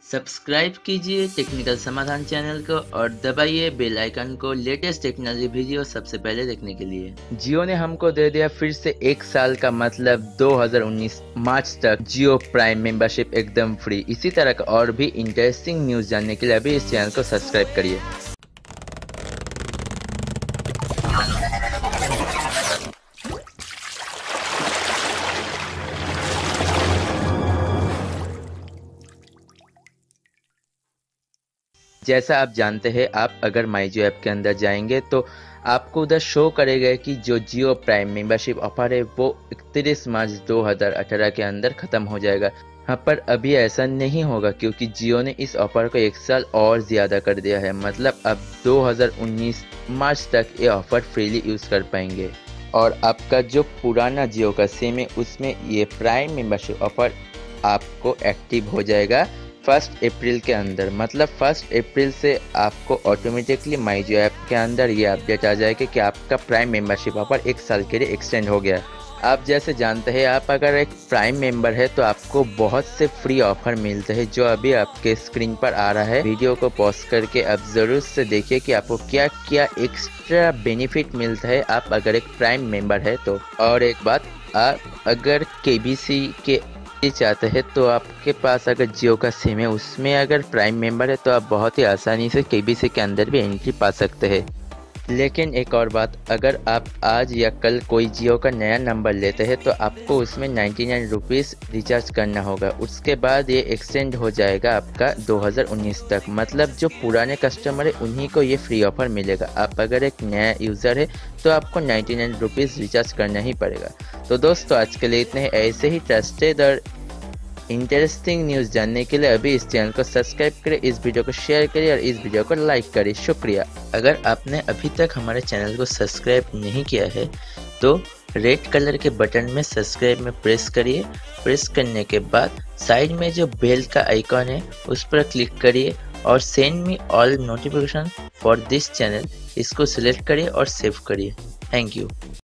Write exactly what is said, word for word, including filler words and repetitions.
Subscribe कीजिए technical समाधान channel को और दबाइए बेल आइकन को लेटेस्ट टेक्नोलॉजी वीडियो सबसे पहले देखने के लिए। जियो ने हमको दे दिया फिर से एक साल का मतलब दो हज़ार उन्नीस मार्च तक जियो प्राइम मेंबरशिप एकदम फ्री। इसी तरह का और भी इंटरेस्टिंग न्यूज़ जानने के लिए अभी इस चैनल को सब्सक्राइब करिए। जैसा आप जानते हैं, आप अगर माई जियो ऐप के अंदर जाएंगे तो आपको उधर शो करेगा कि जो जियो प्राइम मेंबरशिप ऑफर है वो इकतीस मार्च दो हज़ार अठारह के अंदर ख़त्म हो जाएगा। हाँ, पर अभी ऐसा नहीं होगा क्योंकि जियो ने इस ऑफर को एक साल और ज़्यादा कर दिया है। मतलब अब दो हज़ार उन्नीस मार्च तक ये ऑफ़र फ्रीली यूज़ कर पाएंगे और आपका जो पुराना जियो का सिम है उसमें ये प्राइम मेंबरशिप ऑफर आपको एक्टिव हो जाएगा फर्स्ट अप्रैल के अंदर। मतलब फर्स्ट अप्रैल से आपको ऑटोमेटिकली माई जियो ऐप के अंदर ये अपडेट आ जाएगा कि आपका प्राइम मेंबरशिप ऑफर एक साल के लिए एक्सटेंड हो गया। आप जैसे जानते हैं, आप अगर एक प्राइम मेंबर है तो आपको बहुत से फ्री ऑफर मिलते हैं जो अभी आपके स्क्रीन पर आ रहा है। वीडियो को पॉज करके आप जरूर से देखिए कि आपको क्या क्या एक्स्ट्रा बेनिफिट मिलता है आप अगर एक प्राइम मेंबर है तो। और एक बात, आप अगर केबीसी के चाहते हैं तो आपके पास अगर जियो का सिम है उसमें अगर प्राइम मेंबर है तो आप बहुत ही आसानी से केबीसी के अंदर भी एंट्री पा सकते हैं। लेकिन एक और बात, अगर आप आज या कल कोई जियो का नया नंबर लेते हैं तो आपको उसमें नाइन्टी नाइन रुपीज़ रिचार्ज करना होगा। उसके बाद ये एक्सटेंड हो जाएगा आपका दो हज़ार उन्नीस तक। मतलब जो पुराने कस्टमर है उन्हीं को ये फ्री ऑफर मिलेगा। आप अगर एक नया यूज़र है तो आपको नाइन्टी नाइन रुपीज़ रिचार्ज करना ही पड़ेगा। तो दोस्तों, आज के लिए इतने ही। ऐसे ही ट्रस्टेड और इंटरेस्टिंग न्यूज़ जानने के लिए अभी इस चैनल को सब्सक्राइब करें, इस वीडियो को शेयर करिए और इस वीडियो को लाइक करिए। शुक्रिया। अगर आपने अभी तक हमारे चैनल को सब्सक्राइब नहीं किया है तो रेड कलर के बटन में सब्सक्राइब में प्रेस करिए। प्रेस करने के बाद साइड में जो बेल का आइकॉन है उस पर क्लिक करिए और send me all notification for this channel, इसको सिलेक्ट करिए और सेव करिए। Thank you.